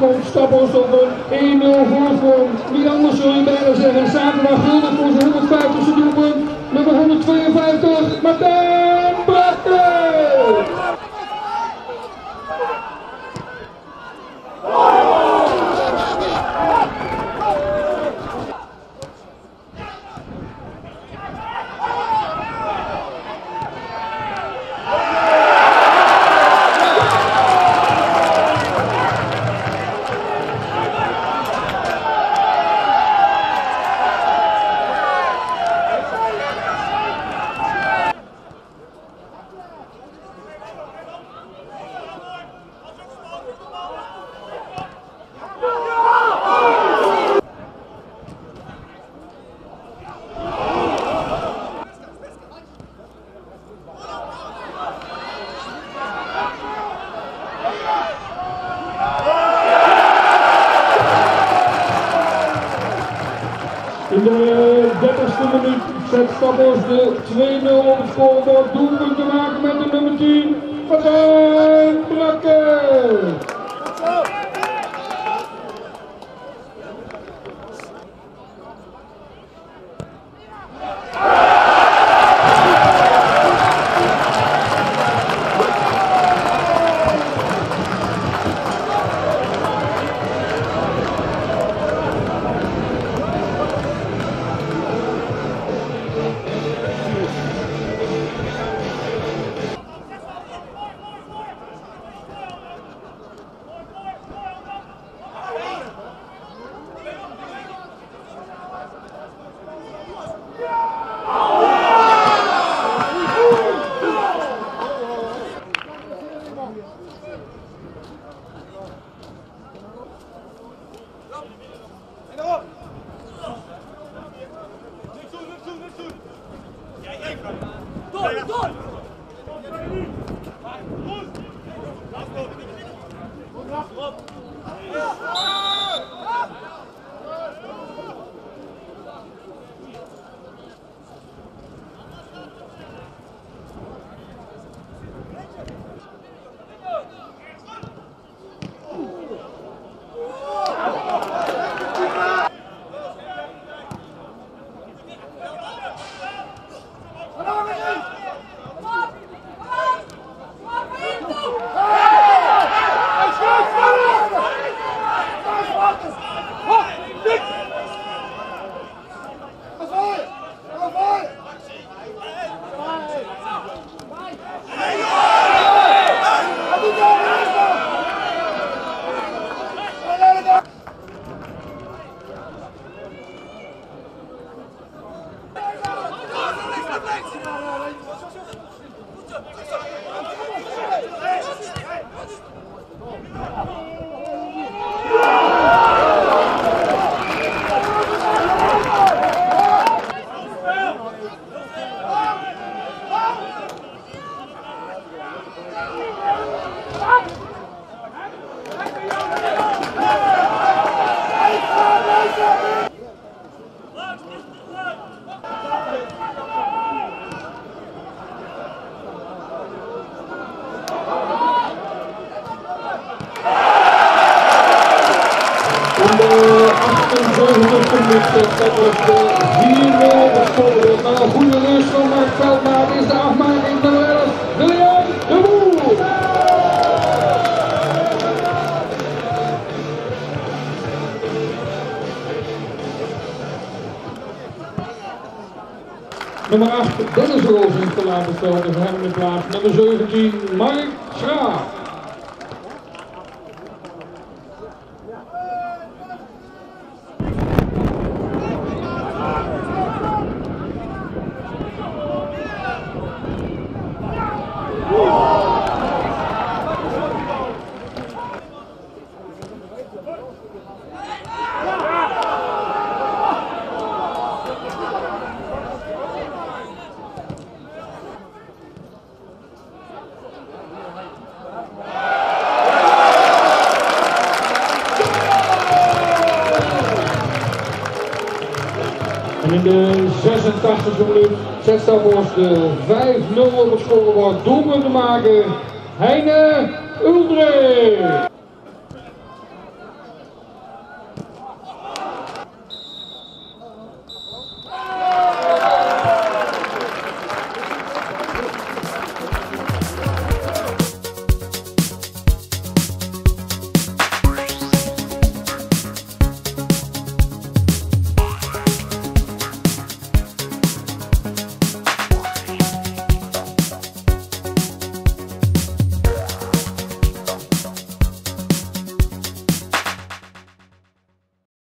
komt Staphorst op een 1-0 voorsprong. Niet anders zul je bijna zeggen. Zaterdag guldig voor zijn 150ste doelpunt. Nummer 152, Martijn Brakke! In de 30ste minuut zet Staphorst de 2-0 op het scorebord. Doelpunt te maken met de nummer 10, Martijn Brakke! Na een goede rust van Mark Veldmaat is de afmaking van de 11, William de Boer. Nummer 8, Dennis Roos te laten stellen en voor hem in de plaats nummer 17, Mark Schraaf. En in de 86e minuut zet Staphorst de 5-0 op het scorebord. Doelpunt te maken, Heine Uldrich.